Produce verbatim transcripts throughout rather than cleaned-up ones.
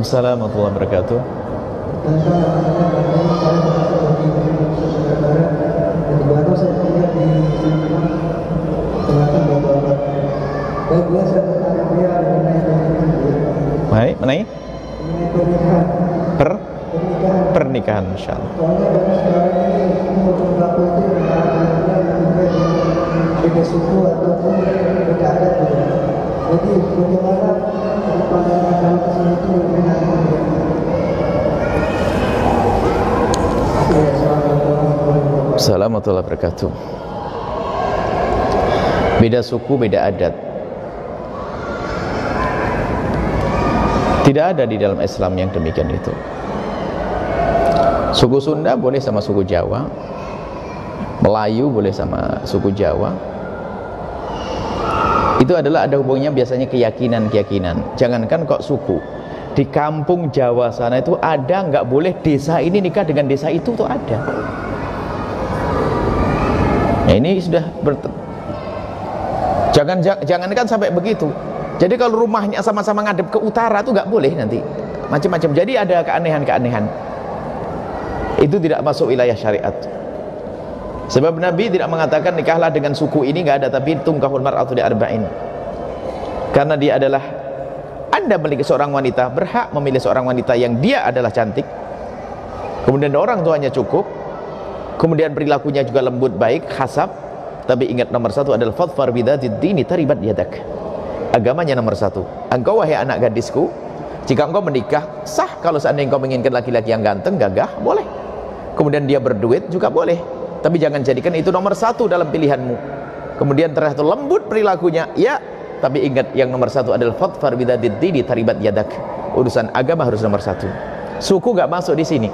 Waalaikumsalam warahmatullahi wabarakatuh. Baik, mengenai per pernikahan, insyaallah. Beda suku ataupun beda adat gitu. Jadi bagaimana pandangan dalam kesini itu Assalamualaikum warahmatullahi wabarakatuh. Beda suku, beda adat. Tidak ada di dalam Islam yang demikian itu. Suku Sunda boleh sama suku Jawa, Melayu boleh sama suku Jawa. Itu adalah ada hubungannya biasanya keyakinan-keyakinan. Jangankan kok suku, di kampung Jawa sana itu ada nggak boleh desa ini nikah dengan desa itu tuh ada. Nah, ini sudah ber... jangan jangankan sampai begitu. Jadi kalau rumahnya sama-sama ngadep ke utara tuh nggak boleh nanti macam-macam. Jadi ada keanehan-keanehan. Itu tidak masuk wilayah syariat. Sebab Nabi tidak mengatakan nikahlah dengan suku ini, nggak ada, tapi tungkahul mar'atu li arba'in. Karena dia adalah, Anda memiliki seorang wanita, berhak memilih seorang wanita yang dia adalah cantik, kemudian orang tuanya cukup, kemudian perilakunya juga lembut, baik, khasab. Tapi ingat, nomor satu adalah fadfar bidzatid dini taribat yadak. Agamanya nomor satu. Engkau wahai anak gadisku, jika engkau menikah, sah kalau seandainya engkau menginginkan laki-laki yang ganteng, gagah, boleh. Kemudian dia berduit juga boleh. Tapi jangan jadikan itu nomor satu dalam pilihanmu. Kemudian ternyata lembut perilakunya, ya. Tapi ingat, yang nomor satu adalah fadfar bidzatid dini taribat yadak. Urusan agama harus nomor satu. Suku gak masuk di sini.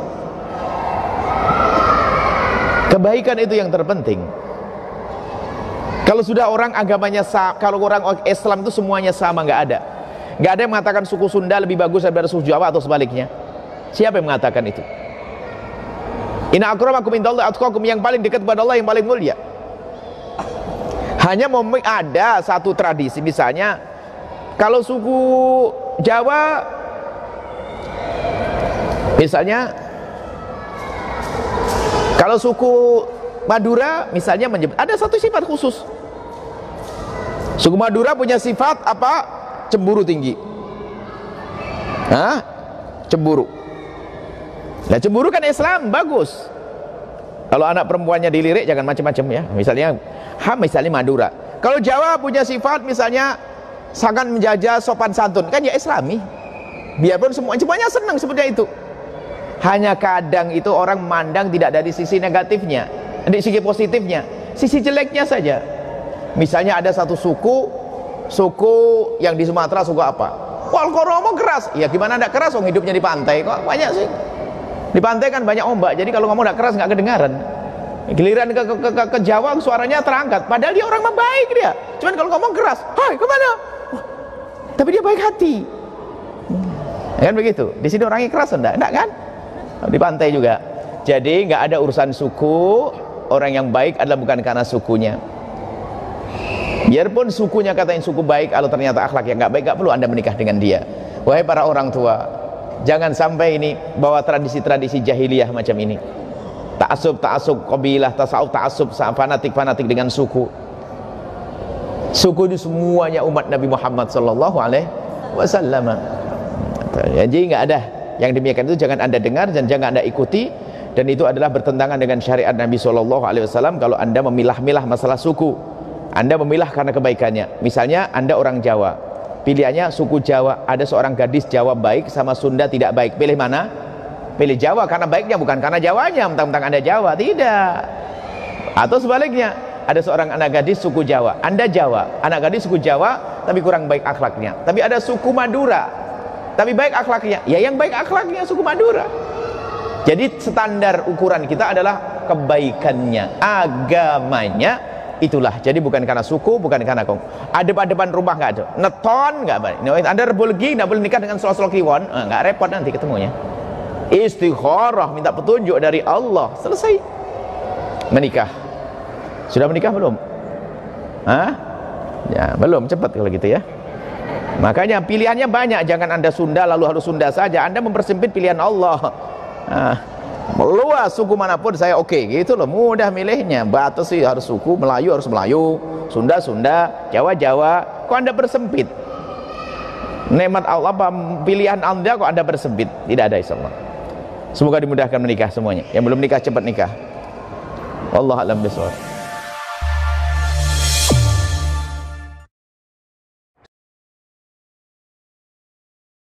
Kebaikan itu yang terpenting. Kalau sudah orang agamanya sama, kalau orang Islam itu semuanya sama, nggak ada. Nggak ada yang mengatakan suku Sunda lebih bagus daripada suku Jawa atau sebaliknya. Siapa yang mengatakan itu? Inna akramakum indallahi atqakum, yang paling dekat kepada Allah yang paling mulia. Hanya mau ada satu tradisi, misalnya kalau suku Jawa misalnya, kalau suku Madura misalnya menyebut ada satu sifat khusus. Suku Madura punya sifat apa? Cemburu tinggi. Hah? Cemburu. Nah, cemburu kan Islam bagus. Kalau anak perempuannya dilirik jangan macam-macam ya. Misalnya, ha misalnya Madura. Kalau Jawa punya sifat misalnya sangat menjaga sopan santun, kan ya Islami. Biarpun semua semuanya senang seperti itu. Hanya kadang itu orang memandang tidak dari sisi negatifnya, dari sisi positifnya, sisi jeleknya saja. Misalnya ada satu suku, suku yang di Sumatera, suku apa? Wal Koromo keras. Ya gimana enggak keras? Orang hidupnya di pantai kok banyak sih. Di pantai kan banyak ombak, jadi kalau ngomong enggak keras nggak kedengaran. Giliran ke, ke, ke, ke Jawa suaranya terangkat, padahal dia orang baik dia. Cuman kalau ngomong keras, hai kemana? Wah, tapi dia baik hati. Ya kan begitu. Di sini orangnya keras enggak? Enggak kan? Di pantai juga. Jadi nggak ada urusan suku. Orang yang baik adalah bukan karena sukunya. Biarpun sukunya katain suku baik, kalau ternyata akhlak yang nggak baik, nggak perlu Anda menikah dengan dia. Wahai para orang tua, jangan sampai ini bawa tradisi-tradisi jahiliyah macam ini. Ta'assub, ta'assub qabilah, tasawuf, ta'assub fanatik-fanatik dengan suku. Suku itu semuanya umat Nabi Muhammad sallallahu alaihi wasallam. Jadi nggak ada yang demikian itu, jangan Anda dengar dan jangan Anda ikuti, dan itu adalah bertentangan dengan syariat Nabi sallallahu alaihi wasallam. Kalau Anda memilah-milah masalah suku, Anda memilah karena kebaikannya. Misalnya Anda orang Jawa, pilihannya suku Jawa, ada seorang gadis Jawa baik sama Sunda tidak baik, pilih mana? Pilih Jawa karena baiknya, bukan karena Jawanya, mentang-mentang Anda Jawa, tidak. Atau sebaliknya, ada seorang anak gadis suku Jawa, Anda Jawa, anak gadis suku Jawa tapi kurang baik akhlaknya. Tapi ada suku Madura tapi baik akhlaknya, ya yang baik akhlaknya suku Madura. Jadi standar ukuran kita adalah kebaikannya, agamanya, itulah. Jadi bukan karena suku, bukan karena kong. Adep-adepan rumah nggak ada, neton nggak baik. Anda boleh nggak boleh nikah dengan selo-selo kliwon, nggak repot nanti ketemunya. Istikharah, minta petunjuk dari Allah, selesai menikah. Sudah menikah belum? Hah? Ya belum, cepat kalau gitu ya. Makanya pilihannya banyak, jangan Anda Sunda lalu harus Sunda saja. Anda mempersempit pilihan Allah. Nah, luas suku manapun saya oke, okay. Gitu loh, mudah milihnya. Batas sih harus suku, Melayu harus Melayu, Sunda Sunda, Jawa Jawa. Kok Anda bersempit? Nikmat Allah, apa pilihan Anda kok Anda bersempit? Tidak ada, insyaallah. Semoga dimudahkan menikah semuanya. Yang belum nikah cepat nikah. Wallahu a'lam bishawab.